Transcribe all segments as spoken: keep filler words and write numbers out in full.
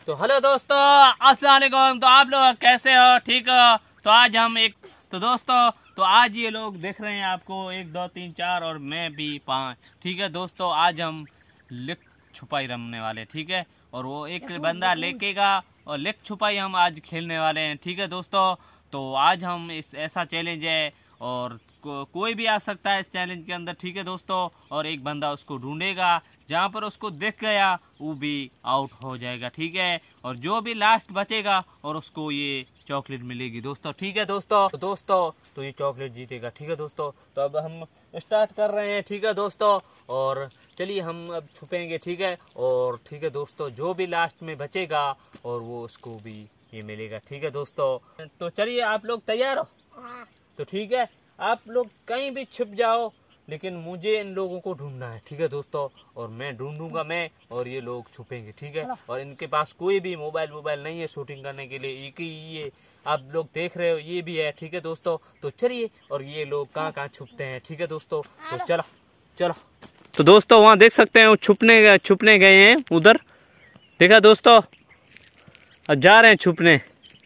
तो हेलो दोस्तों, अस्सलाम वालेकुम। तो आप लोग कैसे हो? ठीक हो? तो आज हम एक तो दोस्तों तो आज ये लोग देख रहे हैं आपको एक दो तीन चार और मैं भी पाँच। ठीक है दोस्तों, आज हम लिख छुपाई रमने वाले। ठीक है, और वो एक बंदा लेकेगा और लिख छुपाई हम आज खेलने वाले हैं। ठीक है दोस्तों, तो आज हम इस ऐसा चैलेंज है और को, कोई भी आ सकता है इस चैलेंज के अंदर। ठीक है दोस्तों, और एक बंदा उसको ढूंढेगा, जहाँ पर उसको दिख गया वो भी आउट हो जाएगा। ठीक है, और जो भी लास्ट बचेगा और उसको ये चॉकलेट मिलेगी दोस्तों। ठीक है दोस्तों, तो दोस्तों तो ये चॉकलेट जीतेगा। ठीक है दोस्तों, तो अब हम स्टार्ट कर रहे हैं। ठीक है दोस्तों, और चलिए हम अब छुपेंगे। ठीक है, और ठीक है दोस्तों, जो भी लास्ट में बचेगा और वो उसको भी ये मिलेगा। ठीक है दोस्तों, तो चलिए आप लोग तैयार हो? तो ठीक है, आप लोग कहीं भी छिप जाओ, लेकिन मुझे इन लोगों को ढूंढना है। ठीक है दोस्तों, और मैं ढूंढूंगा मैं और ये लोग छुपेंगे। ठीक है, और इनके पास कोई भी मोबाइल मोबाइल नहीं है शूटिंग करने के लिए। एक ही ये आप लोग देख रहे हो ये भी है। ठीक है दोस्तों, तो चलिए, और ये लोग कहाँ कहाँ छुपते हैं। ठीक है दोस्तों, तो चलो चलो। तो दोस्तों वहाँ देख सकते हैं वो छुपने छुपने गए हैं उधर। देखा दोस्तों, अब जा रहे हैं छुपने।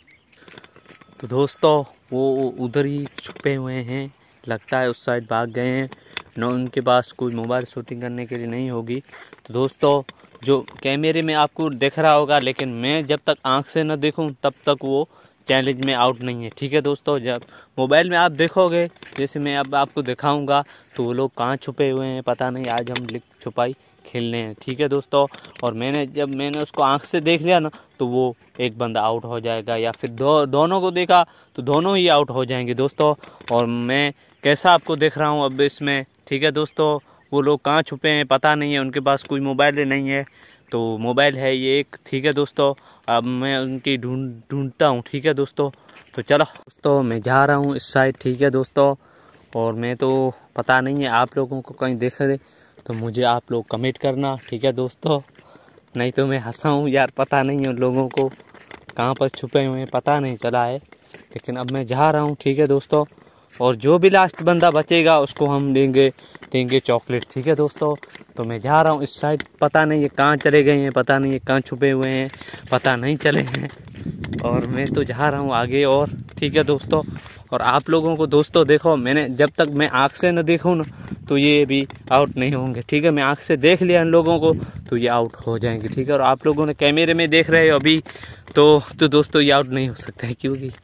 तो दोस्तों वो उधर ही छुपे हुए हैं, लगता है उस साइड भाग गए हैं न, उनके पास कोई मोबाइल शूटिंग करने के लिए नहीं होगी। तो दोस्तों जो कैमरे में आपको दिख रहा होगा, लेकिन मैं जब तक आंख से न देखूं तब तक वो चैलेंज में आउट नहीं है। ठीक है दोस्तों, जब मोबाइल में आप देखोगे, जैसे मैं अब आपको दिखाऊंगा, तो वो लोग कहाँ छुपे हुए हैं पता नहीं। आज हम लिख छुपाई खेलने हैं। ठीक है दोस्तों, और मैंने जब मैंने उसको आंख से देख लिया ना, तो वो एक बंदा आउट हो जाएगा, या फिर दो दोनों को देखा तो दोनों ही आउट हो जाएंगे दोस्तों। और मैं कैसा आपको देख रहा हूँ अब इसमें। ठीक है दोस्तों, वो लोग कहाँ छुपे हैं पता नहीं है, उनके पास कोई मोबाइल नहीं है। तो मोबाइल है ये एक। ठीक है दोस्तों, अब मैं उनकी ढूंढ ढूंढता हूँ। ठीक है दोस्तों, तो चलो दोस्तों मैं जा रहा हूँ इस साइड। ठीक है दोस्तों, और मैं तो पता नहीं है आप लोगों को कहीं देख रहे तो मुझे आप लोग कमेंट करना। ठीक है दोस्तों, नहीं तो मैं हंसाऊँ यार, पता नहीं है उन लोगों को कहाँ पर छुपे हुए हैं पता नहीं चला है। लेकिन अब मैं जा रहा हूँ। ठीक है दोस्तों, और जो भी लास्ट बंदा बचेगा उसको हम देंगे देंगे चॉकलेट। ठीक है दोस्तों, तो मैं जा रहा हूँ इस साइड। पता नहीं है कहाँ चले गए हैं, पता नहीं है कहाँ छुपे हुए हैं, पता नहीं चले हैं। और मैं तो जा रहा हूँ आगे और। ठीक है दोस्तों, और आप लोगों को दोस्तों देखो, मैंने जब तक मैं आँख से न देखूँ ना तो ये भी आउट नहीं होंगे। ठीक है, मैं आँख से देख लिया इन लोगों को तो ये आउट हो जाएंगे। ठीक है, और आप लोगों ने कैमरे में देख रहे हो अभी तो तो दोस्तों ये आउट नहीं हो सकता है, क्योंकि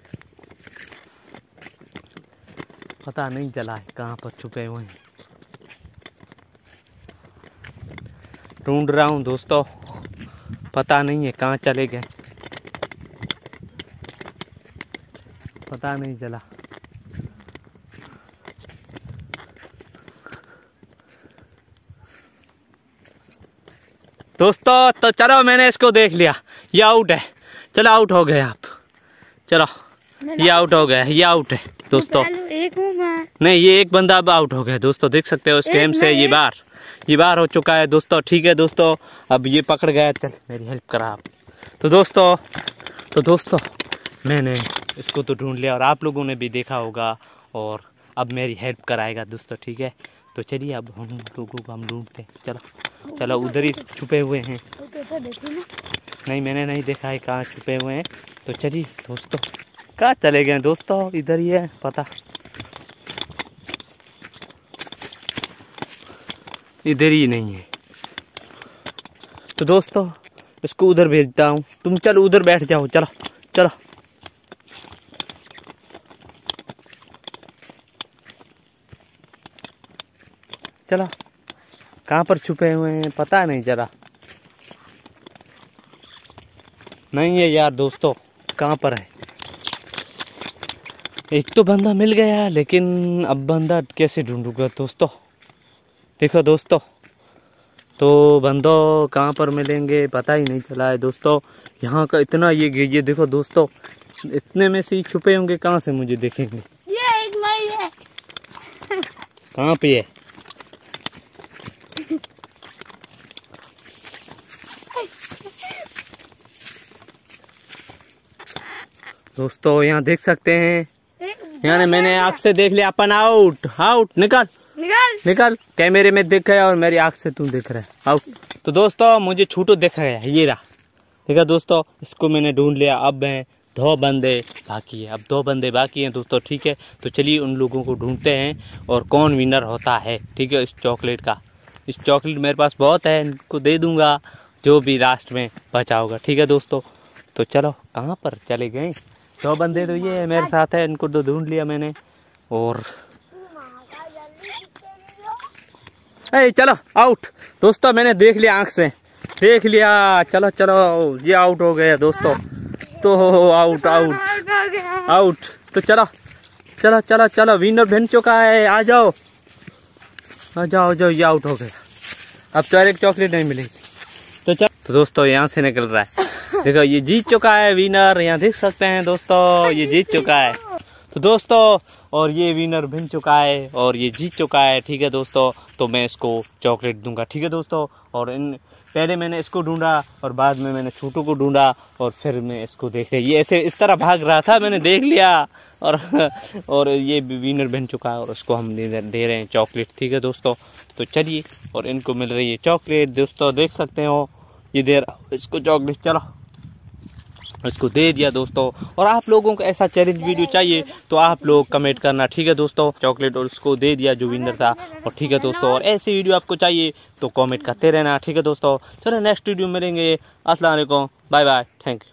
पता नहीं चला है कहाँ पर छुपे हुए हैं। ढूंढ रहा हूँ दोस्तों, पता नहीं है कहाँ चले गए, पता नहीं चला। दोस्तों तो चलो, मैंने इसको देख लिया, ये आउट है। चलो आउट हो गए आप, चलो ये आउट हो गया, ये आउट है दोस्तों। एक नहीं, ये एक बंदा अब आउट हो गया दोस्तों, देख सकते हो स्टेम से ये बार ये बार हो चुका है दोस्तों। ठीक है दोस्तों, अब ये पकड़ गया। चल मेरी हेल्प करा आप। तो दोस्तों तो दोस्तों मैंने इसको तो ढूंढ लिया और आप लोगों ने भी देखा होगा, और अब मेरी हेल्प कराएगा दोस्तों। ठीक है, तो चलिए अब हम लोगों को हम ढूंढते हैं। चलो चलो, उधर ही छुपे हुए हैं। नहीं मैंने नहीं देखा है कहाँ छुपे हुए हैं। तो चलिए दोस्तों, कहाँ चले गए दोस्तों, इधर ही है पता, इधर ही नहीं है। तो दोस्तों इसको उधर भेजता हूँ, तुम चलो उधर बैठ जाओ। चलो चलो, चलो कहाँ पर छुपे हुए हैं पता नहीं चला। नहीं है यार दोस्तों, कहाँ पर है। एक तो बंदा मिल गया, लेकिन अब बंदा कैसे ढूंढूंगा दोस्तों। देखो दोस्तों, तो बंदों कहाँ पर मिलेंगे पता ही नहीं चला है दोस्तों। यहाँ का इतना ये ये देखो दोस्तों, इतने में से ही छुपे होंगे, कहाँ से मुझे देखेंगे। ये एक भाई है। कहाँ पे है दोस्तों, यहाँ देख सकते हैं। यहाँ मैंने आँख से देख लिया, अपन आउट आउट। निकल निकल निकल, कैमरे में दिख गया और मेरी आँख से तू दिख रहा है, आउट। तो दोस्तों मुझे छूटो दिख गया, ये रहा, ठीक है दोस्तों, इसको मैंने ढूंढ लिया। अब मैं दो बंदे बाकी है, अब दो बंदे बाकी हैं दोस्तों। ठीक है, तो चलिए उन लोगों को ढूंढते हैं और कौन विनर होता है। ठीक है, इस चॉकलेट का, इस चॉकलेट मेरे पास बहुत है, इनको दे दूंगा जो भी लास्ट में बचा होगा। ठीक है दोस्तों, तो चलो कहाँ पर चले गए? दो बंदे तो ये मेरे साथ है, इनको तो ढूंढ लिया मैंने। और ए चलो आउट दोस्तों, मैंने देख लिया, आंख से देख लिया। चलो चलो, ये आउट हो गया दोस्तों। तो आउट आउट आउट। तो चलो चलो चलो चलो, विनर बन चुका है। आ जाओ आ जाओ जाओ, ये आउट हो गया। अब तो एक चॉकलेट नहीं मिलेगी। तो चलो, तो दोस्तों यहाँ से निकल रहा है, देखो ये जीत चुका है विनर। यहाँ देख सकते हैं दोस्तों, ये जीत चुका है। तो दोस्तों, और ये विनर बन चुका है और ये जीत चुका है। ठीक है दोस्तों, तो मैं इसको चॉकलेट दूंगा। ठीक है दोस्तों, और इन पहले मैंने इसको ढूंढा और बाद में मैंने छोटू को ढूंढा और फिर मैं इसको देख रहा, ये ऐसे इस तरह भाग रहा था, मैंने देख लिया और और ये विनर बन चुका है और उसको हम दे रहे हैं चॉकलेट। ठीक है दोस्तों, तो चलिए, और इनको मिल रही है चॉकलेट दोस्तों, देख सकते हो ये दे रहा इसको चॉकलेट। चलो इसको दे दिया दोस्तों। और आप लोगों को ऐसा चैलेंज वीडियो चाहिए तो आप लोग कमेंट करना। ठीक है दोस्तों, चॉकलेट और उसको दे दिया जो विनर था। और ठीक है दोस्तों, और ऐसी वीडियो आपको चाहिए तो कमेंट करते रहना। ठीक है दोस्तों, चलो नेक्स्ट वीडियो मिलेंगे। अस्सलाम वालेकुम, बाय बाय, थैंक यू।